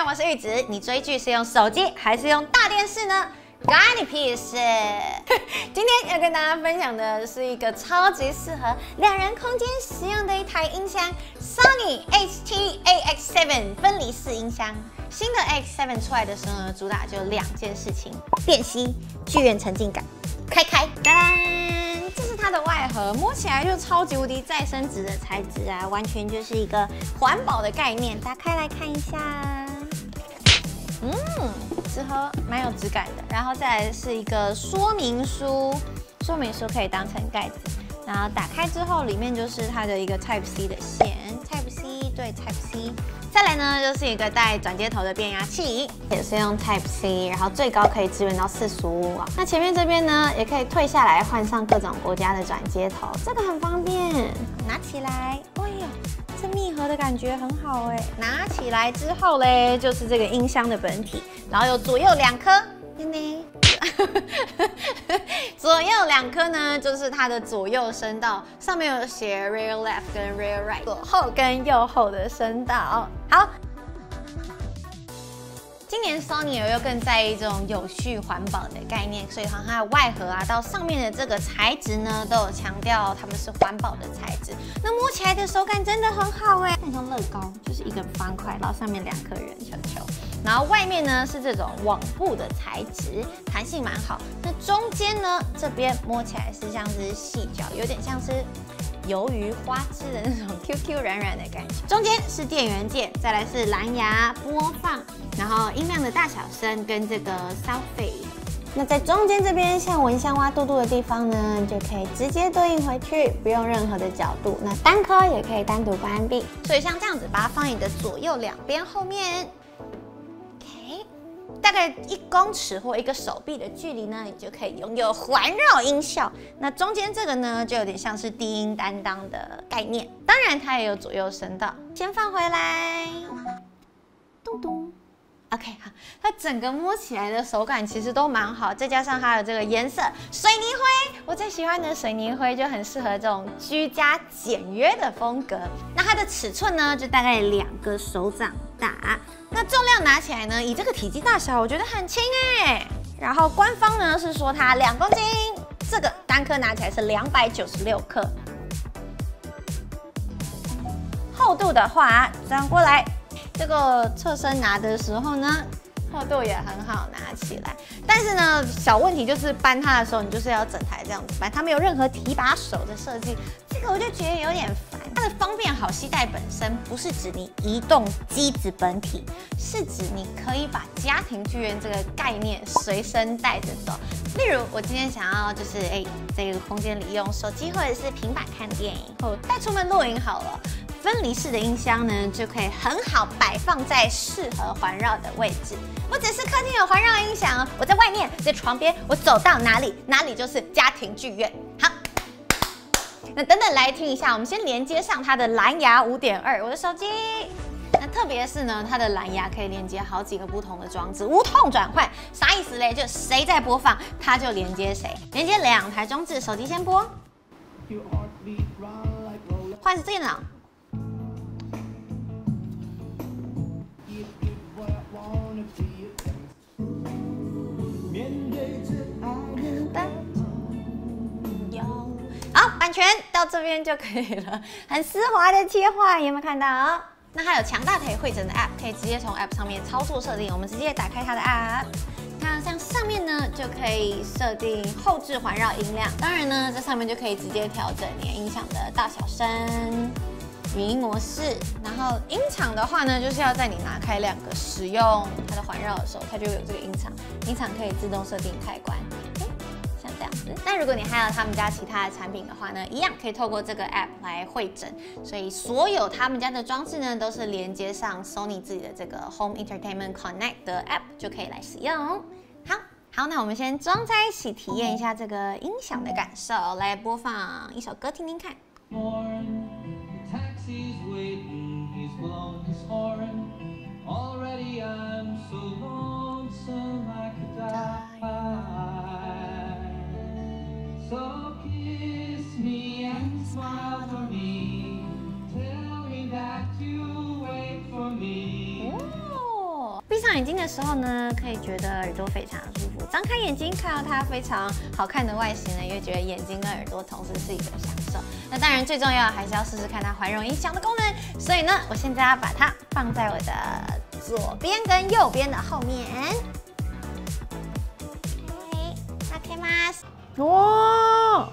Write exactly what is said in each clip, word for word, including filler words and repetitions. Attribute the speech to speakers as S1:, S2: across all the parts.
S1: 我是玉子。你追剧是用手机还是用大电视呢？关你屁事！今天要跟大家分享的是一个超级适合两人空间使用的一台音箱 ，Sony H T A X 七分离式音箱。新的 A X 七出来的时候呢，主打就两件事情：便携、剧院沉浸感。开开，当当，这是它的外盒，摸起来就超级无敌再生纸的材质啊，完全就是一个环保的概念。打开来看一下，嗯。 之后蛮有质感的，然后再来是一个说明书，说明书可以当成盖子，然后打开之后里面就是它的一个 Type C 的线 ，Type C 对 Type C， 再来呢就是一个带转接头的变压器，也是用 Type C， 然后最高可以支援到四十五瓦。那前面这边呢也可以退下来换上各种国家的转接头，这个很方便，拿起来，哎呦。 这密合的感觉很好哎，拿起来之后嘞，就是这个音箱的本体，然后有左右两颗，呢呢，左右两颗呢，就是它的左右声道，上面有写 rear left 跟 rear right， 左后跟右后的声道。好。 今年 Sony 又更在意这种有序环保的概念，所以从它的外盒啊到上面的这个材质呢，都有强调它们是环保的材质。那摸起来的手感真的很好哎，很像乐高，就是一个方块，然后上面两颗圆球球，然后外面呢是这种网布的材质，弹性蛮好。那中间呢这边摸起来是像是细胶，有点像是。 鱿鱼花枝的那种 Q Q 软软的感觉，中间是电源键，再来是蓝牙播放，然后音量的大小声跟这个 sound fade。那在中间这边像蚊香挖肚肚的地方呢，就可以直接对应回去，不用任何的角度。那单颗也可以单独关闭，所以像这样子把它放你的左右两边后面。 大概一公尺或一个手臂的距离呢，你就可以拥有环绕音效。那中间这个呢，就有点像是低音担当的概念。当然，它也有左右声道。先放回来，咚咚。OK， 好，它整个摸起来的手感其实都蛮好，再加上它的这个颜色水泥灰，我最喜欢的水泥灰就很适合这种居家简约的风格。那它的尺寸呢，就大概两个手掌大。 那重量拿起来呢，以这个体积大小，我觉得很轻哎。然后官方呢是说它两公斤，这个单颗拿起来是两百九十六克。厚度的话，转过来，这个侧身拿的时候呢，厚度也很好拿起来。但是呢，小问题就是搬它的时候，你就是要整台这样子搬，它没有任何提把手的设计，这个我就觉得有点烦。 它的方便好携带本身不是指你移动机子本体，是指你可以把家庭剧院这个概念随身带着走。例如，我今天想要就是哎，在这个空间里用手机或者是平板看电影，或带出门录影好了。分离式的音箱呢，就可以很好摆放在适合环绕的位置。不只是客厅有环绕音响，我在外面，在床边，我走到哪里，哪里就是家庭剧院。好。 那等等来听一下，我们先连接上它的蓝牙 五点二， 我的手机。那特别是呢，它的蓝牙可以连接好几个不同的装置，无痛转换。啥意思嘞？就谁在播放，它就连接谁。连接两台装置，手机先播，换电脑。好，版权到这边就可以了，很丝滑的切换，有没有看到？那它有强大可以汇整的 App， 可以直接从 App 上面操作设定。我们直接打开它的 App， 看像上面呢就可以设定后置环绕音量，当然呢，这上面就可以直接调整你的音响的大小声、语音模式。然后音场的话呢，就是要在你拿开两个使用它的环绕的时候，它就有这个音场，音场可以自动设定开关。 这样子，那如果你还有他们家其他的产品的话呢，一样可以透过这个 app 来汇整，所以所有他们家的装置呢，都是连接上 Sony 自己的这个 Home Entertainment Connect 的 app 就可以来使用。好，好，那我们先装在一起体验一下这个音响的感受，来播放一首歌听听看。
S2: So kiss me and smile for me. Tell me that you wait for me.
S1: 哦， 上眼睛的时候呢，可以觉得耳朵非常舒服；张开眼睛看到它非常好看的外形呢，也会觉得眼睛跟耳朵同时是一个享受。那当然最重要的还是要试试看它环容音响的功能。所以呢，我现在要把它放在我的左边跟右边的后面。OK， 打开吗？哇！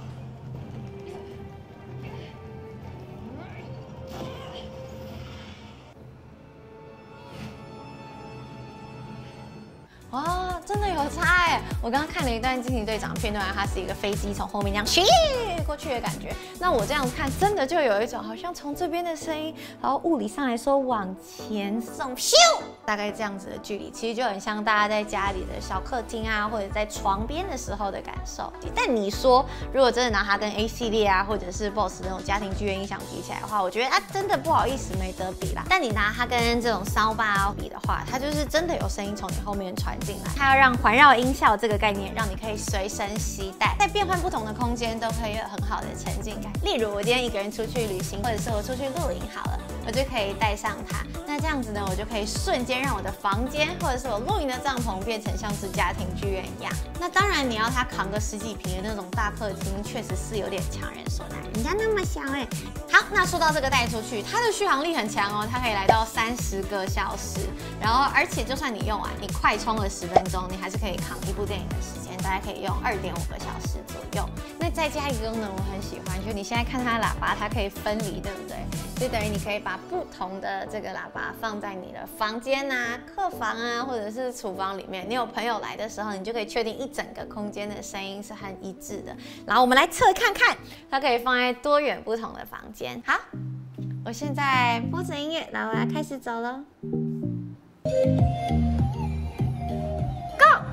S1: 哇，真的有差哎！我刚刚看了一段惊奇队长片段，它是一个飞机从后面这样咻过去的感觉。那我这样看，真的就有一种好像从这边的声音，然后物理上来说往前送咻，大概这样子的距离，其实就很像大家在家里的小客厅啊，或者在床边的时候的感受。但你说，如果真的拿它跟 A 系列啊，或者是 B O S S 那种家庭剧院音响比起来的话，我觉得啊，真的不好意思没得比啦。但你拿它跟这种烧吧比的话，它就是真的有声音从你后面传进来。它要让环绕音效这个概念，让你可以随身携带，在变换不同的空间都可以有很好的沉浸感。例如我今天一个人出去旅行，或者是我出去露营好了，我就可以带上它。那这样子呢，我就可以瞬间让我的房间或者是我露营的帐篷变成像是家庭剧院一样。那当然，你要它扛个十几平的那种大客厅，确实是有点强人所难。人家那么小哎、欸。好，那说到这个带出去，它的续航力很强哦，它可以来到三十个小时。然后，而且就算你用完，你快充了十分钟，你还是可以扛一部电影的时间，大概可以用二点五个小时左右。那再加一个功能我很喜欢，就你现在看它的喇叭，它可以分离，对不对？就等于你可以把不同的这个喇叭放在你的房间啊、客房啊，或者是厨房里面。你有朋友来的时候，你就可以确定一整个空间的声音是很一致的。然后我们来测看看，它可以放在多远不同的房间。好，我现在播着音乐，然后我要开始走了。Go！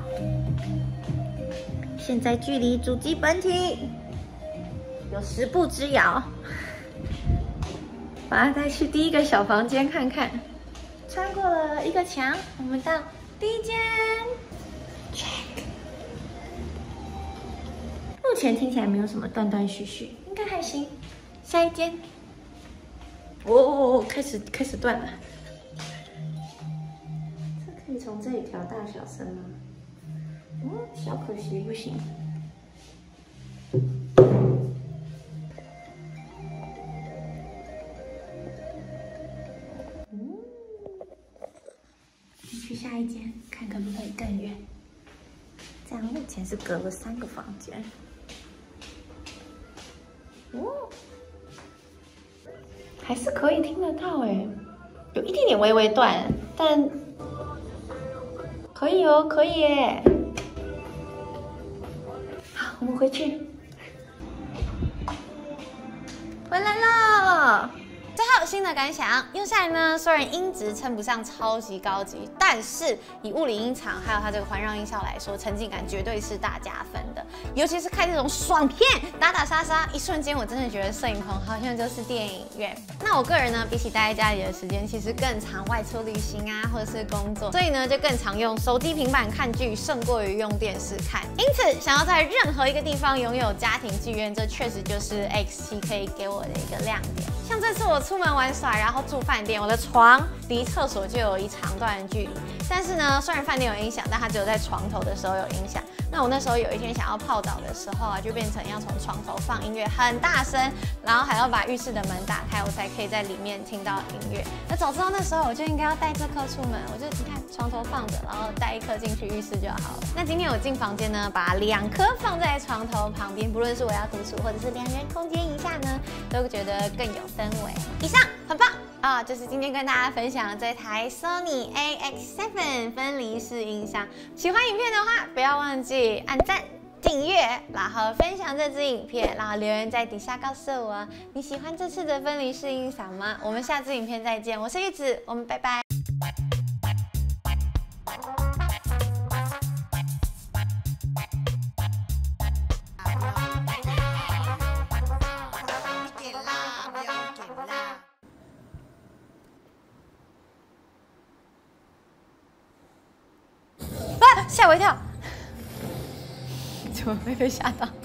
S1: 现在距离主机本体有十步之遥。把它带去第一个小房间看看，穿过了一个墙，我们到第一间 ，check。目前听起来没有什么断断续续，应该还行。下一间，哦哦哦，开始开始断了。这可以从这里调大小声吗？哦，小可惜不行。去下一间，看可不可以更远。这样目前是隔了三个房间。哦，还是可以听得到哎，有一点点微微断，但可以哦，可以耶。好，我们回去。回来了。最后新的感想，用下来呢，虽然音质称不上超级高级，但是以物理音场还有它这个环绕音效来说，沉浸感绝对是大加分的。尤其是看这种爽片，打打杀杀，一瞬间我真的觉得摄影棚好像就是电影院。那我个人呢，比起待在家里的时间，其实更常外出旅行啊，或者是工作，所以呢就更常用手机、平板看剧，胜过于用电视看。因此，想要在任何一个地方拥有家庭剧院，这确实就是 X 七可以给我的一个亮点。像这次我出门玩耍，然后住饭店，我的床离厕所就有一长段的距离。但是呢，虽然饭店有音响，但它只有在床头的时候有音响。那我那时候有一天想要泡澡的时候啊，就变成要从床头放音乐很大声，然后还要把浴室的门打开，我才可以在里面听到音乐。那早知道那时候我就应该要带这颗出门，我就你看床头放着，然后带一颗进去浴室就好了。那今天我进房间呢，把两颗放在床头旁边，不论是我要独处或者是两人空间以下呢，都觉得更有氛围。以上很棒啊，就是今天跟大家分享的这台 Sony A X 七分离式音箱。喜欢影片的话，不要忘记按赞、订阅，然后分享这支影片，然后留言在底下告诉我你喜欢这次的分离式音响吗？我们下支影片再见，我是玉子，我们拜拜。吓我一跳，怎么会被吓到？